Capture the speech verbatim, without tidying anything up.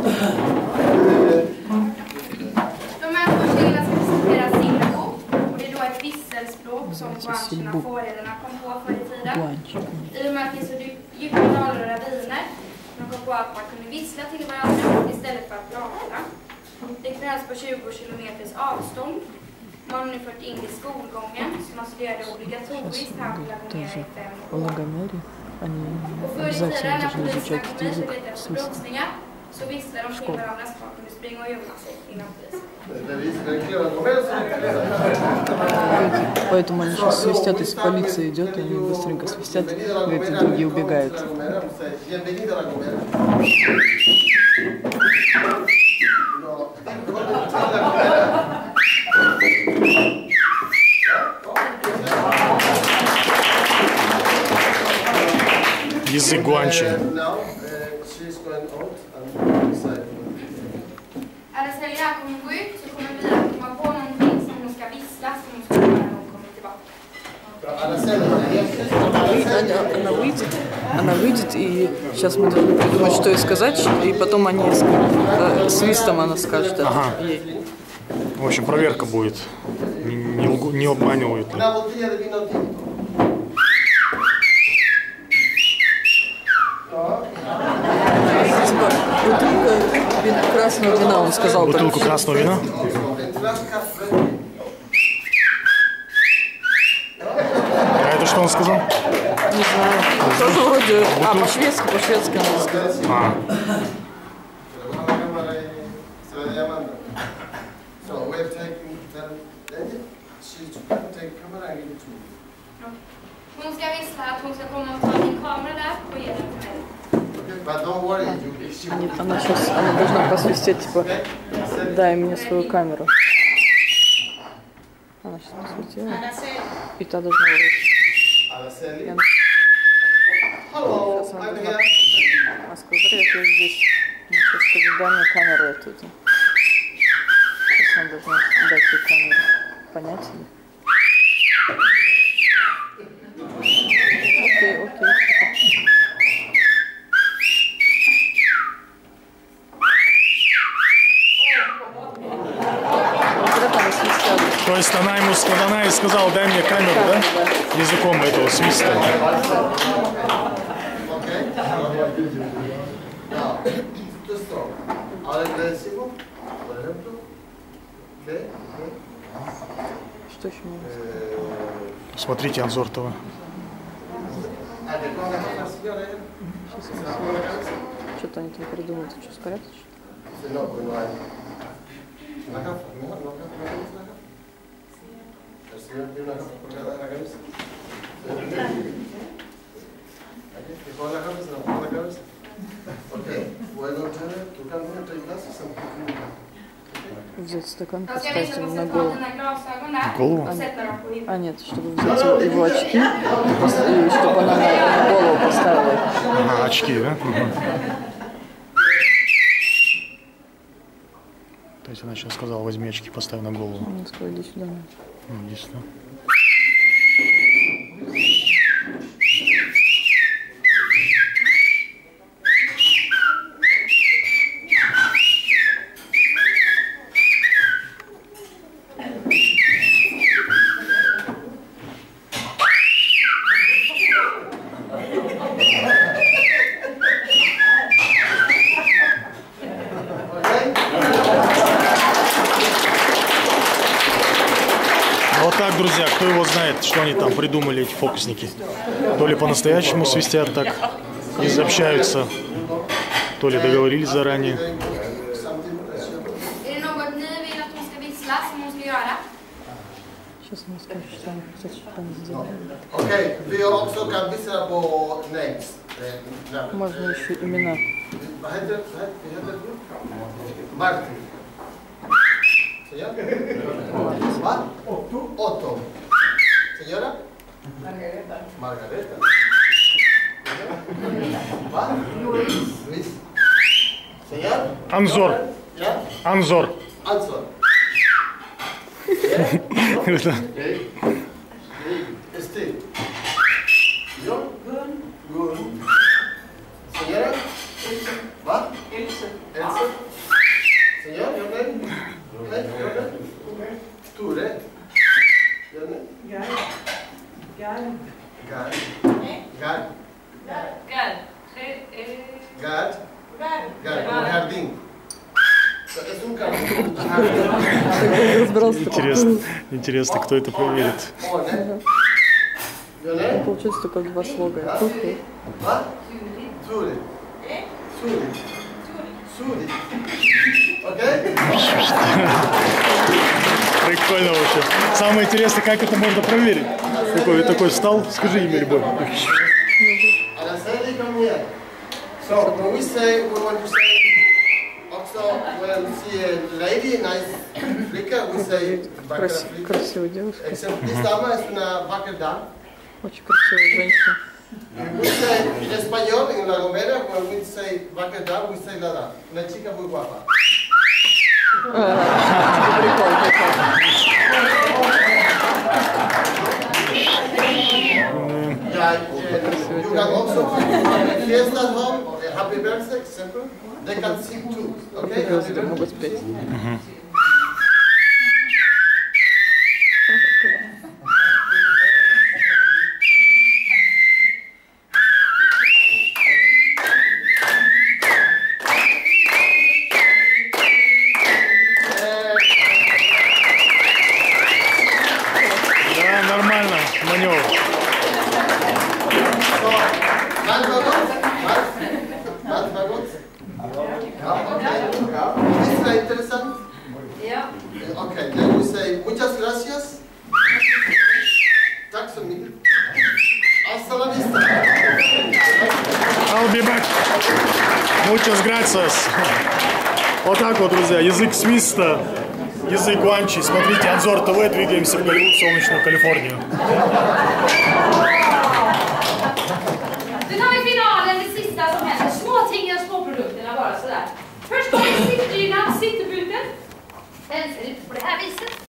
De här två tjejerna ska presentera Silbo. Och det är då ett visselspråk som guancherna, fårägarna, kom på förr i tiden. I och med att det är så djupa dalar och raviner. De kom på att man kunde vissla till varandra istället för att prata. Det krävs på tjugo kilometers avstånd. Man har nu fört in i skolgången som man studerade obligatoriskt här på Lagonera i fem år. Och förr i tiden när poliserna kom hit och letade efter brottslingar så visste de till varandra så man kunde springa och gömma sig innan polisen. Поэтому они сейчас свистят, если полиция идет, они быстренько свистят, говорят, и другие убегают. Язык гуанчи. Araceli kommer gå ut så kommer vi att komma på någonting som hon ska vissla som hon ska göra när hon kommer tillbaka. Она выйдет, она выйдет, и сейчас мы должны придумать, что ей сказать, и потом они э, свистом она скажет. Ага. Ей. В общем, проверка будет. Не, не, лгу, не обманывают ли. Бутылка красного вина, он сказал. Бутылку красного вина? А это что он сказал? Не знаю. Тоже вроде... А, по-шведски, по-шведски надо сказать. А. Hon ska vissla att hon ska komma och ta din kamera där och ge den till mig. Они, она сейчас, она должна посвистеть, типа, дай мне свою камеру. Она сейчас посвятила, и та должна выйти. Она... Сейчас она должна... Она сказала, привет, я здесь. Она сейчас скажет, дай мне камеру эту. Сейчас она должна дать ей камеру. Понять ли? Окей, окей, окей. То есть она ему она и сказала, дай мне камеру, да? Языком этого свиста. Что еще можно сказать? Смотрите обзор того. Что-то они там придумают, что скорят? Взять стакан, поставить ему на голову. Голову? А нет, чтобы взять его, его очки, и чтобы она на голову поставила. Ага, очки, да? Угу. То есть она сейчас сказала, возьми очки, поставь на голову. Она сказала, иди сюда. Иди сюда. Вот так, друзья, кто его знает, что они там придумали, эти фокусники. То ли по-настоящему свистят так и общаются, то ли договорились заранее. Сейчас она скажет, что она, кстати, что она сделала. Окей, vi också kan visa på names. Можно еще имена. Vad heter du? Martin. Señor? Va? Otto. Señora? Margareta. Margareta. Va? Luis. Luis. Señor? Анзор. Ya? Анзор. Anzor. Steve. Yo? Gun. Gun. Señora? Va? Elsa. Elsa. Herding. Это сумка. Интересно, интересно, кто это проверит. Получается только два слога. Окей. Сури. Сури. Сури. Окей? Прикольно вообще. Самое интересное, как это можно проверить. Такой, такой встал, скажи имя любое. So when we say, we want to say, also when we see a lady, nice flicker, we say vackra flicker. Красивая девушка. Except this dama es una vackra dame. Очень красивая женщина. We say in español, en la Gomera, when we say vackra dame, we say la dame. Una chica muy guapa. Прикольно, прикольно. Yeah, you can also fiesta at home, or a happy birthday, example. They can sing too. Okay? Happy Звезды могут birthday. спеть. Да, нормально, маневр. Is that interessant? Ja. Okay, then we say muchas gracias. Tack så mycket. Hasta la vista. I'll be back. Muchas gracias. Вот так вот, друзья, язык свиста, язык гуанчи. Смотрите, Анзор ТВ, двигаемся в Голливуд, солнечную Калифорнию. Nu tar vi finalen, det sista som händer. Småtingen och småprodukterna bara sådär. Först kommer vi sittdynan, sitteputen. Den ser ut på det här viset.